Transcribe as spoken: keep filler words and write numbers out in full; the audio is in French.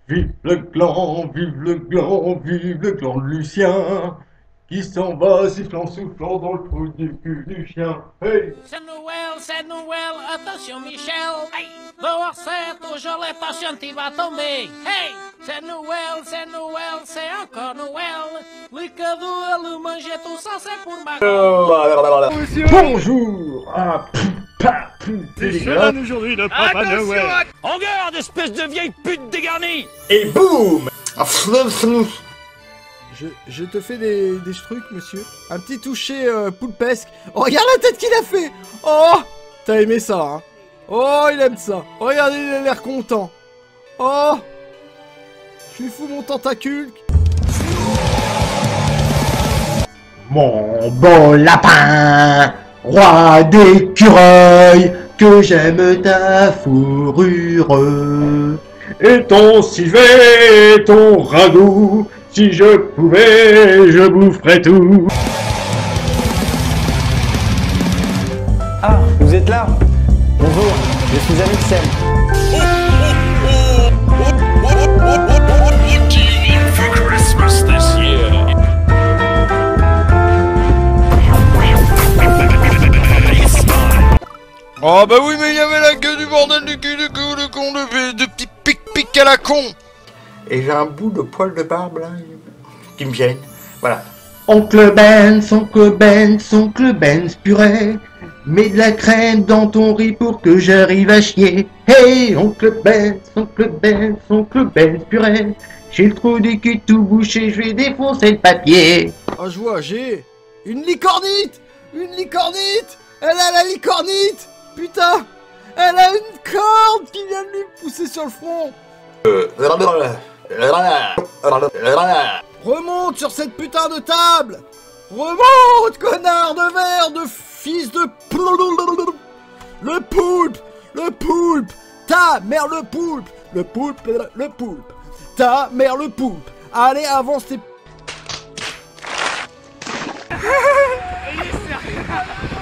Vive le clan, vive le clan, vive le clan de Lucien, qui s'en va sifflant, soufflant dans le trou du cul du chien. Hey! C'est Noël, c'est Noël, attention Michel. Hey! Dehors c'est toujours l'attention qui va tomber. Hey! C'est Noël, c'est Noël, c'est encore Noël. Les cadeaux, le manger, tout ça c'est pour ma... Bonjour! Ah, pff, pah, pff, c'est dégueulasse. Aujourd'hui de Papa Noël. En garde, espèce de vieille pute dégarnie. Et boum! Je, je te fais des, des trucs, monsieur. Un petit toucher euh, poulpesque. Oh, regarde la tête qu'il a fait. Oh, t'as aimé ça, hein? Oh, il aime ça. Regardez, il a l'air content. Oh, je lui fous mon tentacule. Mon beau lapin, roi d'écureuil, que j'aime ta fourrure. Et ton civet, et ton ragoût, si je pouvais, je boufferais tout. Ah, vous êtes là? Bonjour, je suis Amixem. Oh bah oui, mais il y avait la queue du bordel du cul, du cul, de con, de, de petits pic-pic à la con. Et j'ai un bout de poil de barbe là, qui me gêne. Voilà. Oncle Benz, oncle Benz, oncle Benz purée, mets de la crème dans ton riz pour que j'arrive à chier. Hey, oncle Benz, oncle Benz, oncle Benz purée, j'ai le trou du cul tout bouché, je vais défoncer le papier. Oh, je vois, j'ai une licornite. Une licornite. Elle a la licornite. Putain, elle a une corde qui vient de lui pousser sur le front. Remonte sur cette putain de table. Remonte, connard de verre, de fils de... Le poulpe. Le poulpe. Ta mère le poulpe. Le poulpe, le poulpe. Ta mère le poulpe. Allez, avance tes...